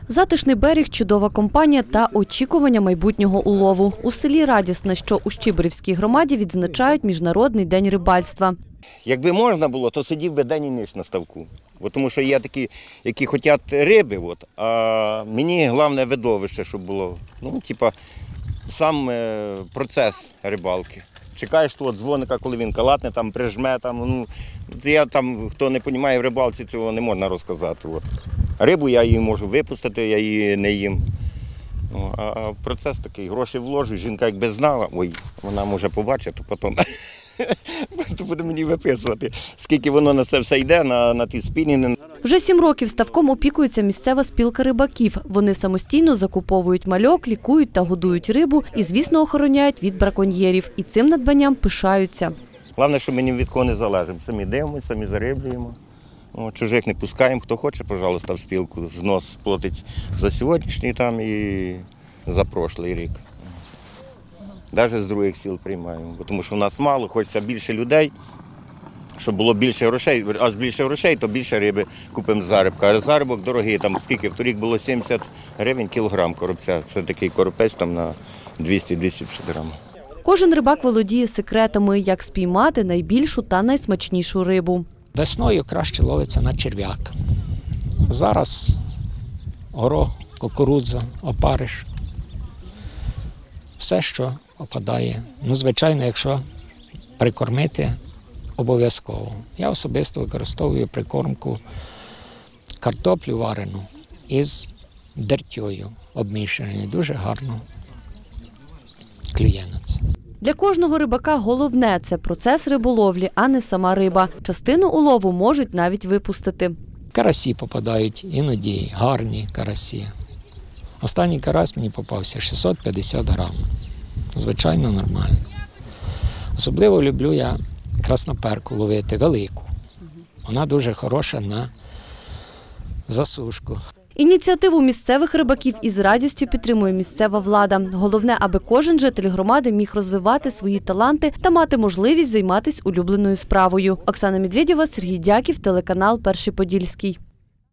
Затишний берег, чудова компанія та очікування майбутнього улову. У селі Радісне, що у Щибрівській громаді, відзначають Міжнародний день рибальства. Якби можна було, то сидів би день і ніч на ставку. Тому що є такі, які хочуть риби, а мені головне видовище, щоб було. Сам процес рибалки. Чекаєш того дзвоника, коли він калатне, прижме. Хто не розуміє в рибалці, цього не можна розказати. Рибу я її можу випустити, я її не їм. А процес такий, гроші вложу, жінка якби знала, вона може побачити, то потім буде мені виписувати, скільки воно на це все йде, на ті спінінги. Вже 7 років ставком опікується місцева спілка рибаків. Вони самостійно закуповують мальок, лікують та годують рибу і, звісно, охороняють від браконьєрів. І цим надбанням пишаються. Головне, що ми ні від кого не залежимо. Самі дивимося, самі зариблюємо. Чужих не пускаємо. Хто хоче, пожалуйста, в спілку. Знос платить за сьогоднішній і за прошлий рік. Навіть з других сіл приймаємо. Тому що в нас мало, хочеться більше людей, щоб було більше грошей. А з більше грошей, то більше риби купимо з заробка. А заробок дорогий, скільки? В торік було 70 гривень кілограм коробця. Це такий коропець на 200-250 грамів. Кожен рибак володіє секретами, як спіймати найбільшу та найсмачнішу рибу. Весною краще ловиться на черв'як. Зараз горох, кукурудза, опариш. Все, що попадає. Звичайно, якщо прикормити, обов'язково. Я особисто використовую прикормку картоплю варену із дертьою обмішаною. Дуже гарно клює на це. Для кожного рибака головне – це процес риболовлі, а не сама риба. Частину улову можуть навіть випустити. Карасі попадають, іноді гарні карасі. Останній карась мені попався 650 грам. Звичайно, нормально. Особливо люблю я красноперку ловити, велику. Вона дуже хороша на засушку. Ініціативу місцевих рибаків із радістю підтримує місцева влада. Головне, аби кожен житель громади міг розвивати свої таланти та мати можливість займатися улюбленою справою. Оксана Медведєва, Сергій Дяків, телеканал «Перший Подільський».